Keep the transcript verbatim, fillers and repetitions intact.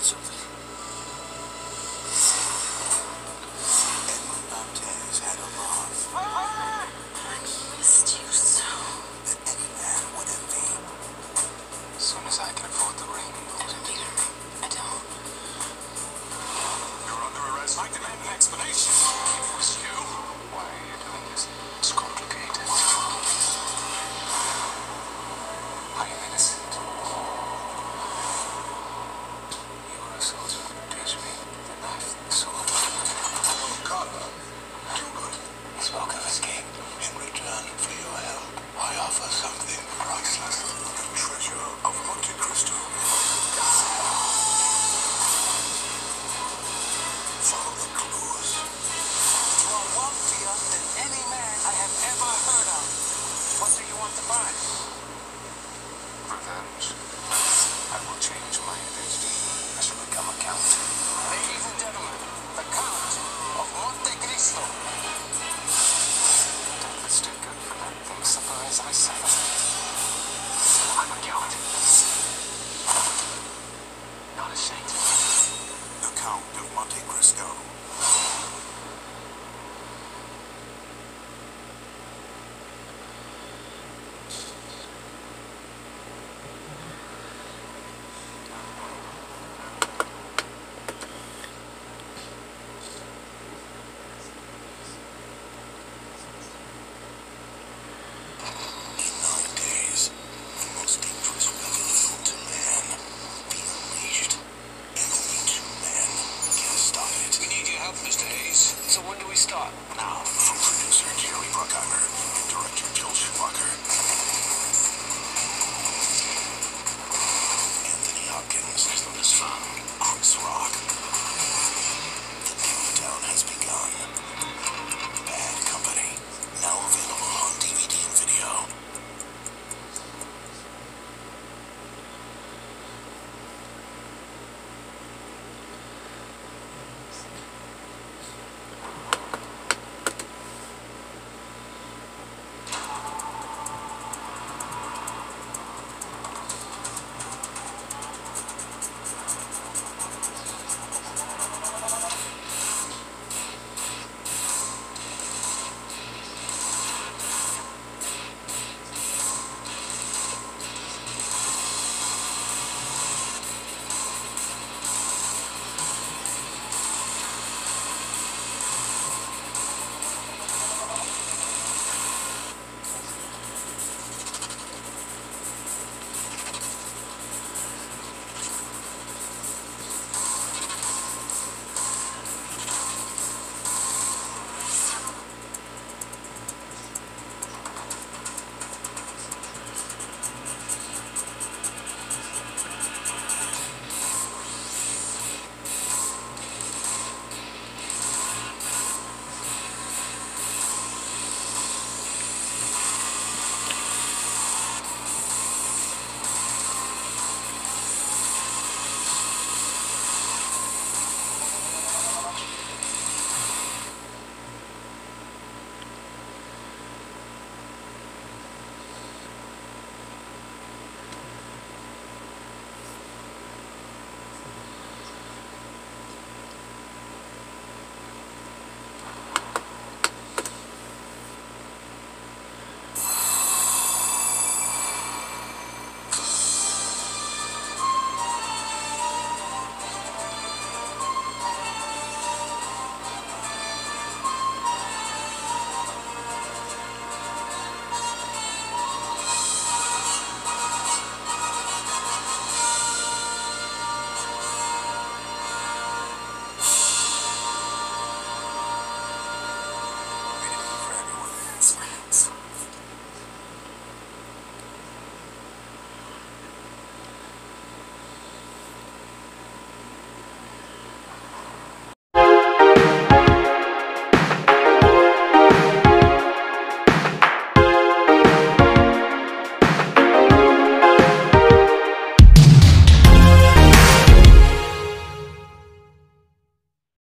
something. Edmond Dantes had a love. I missed you so. That any man would envy. As soon as I can afford the ring. I don't need a ring. I don't. You're under arrest. I demand an explanation. It was you. Why are you doing this? It's complicated. I am innocent. You were a soldier who teach me the knife and sword. Carla, do good. He spoke of escape. In return for your help, I offer something priceless. The treasure of Monte Cristo. Follow the clues. You are wealthier than any man I have ever heard of. What do you want to buy? Revenge. I will change my identity. I shall become a count. Ladies and gentlemen, the Count of Monte Cristo. Death is too good for that. From the surprise I suffer. I'm a count. Not ashamed. The Count of Monte Cristo.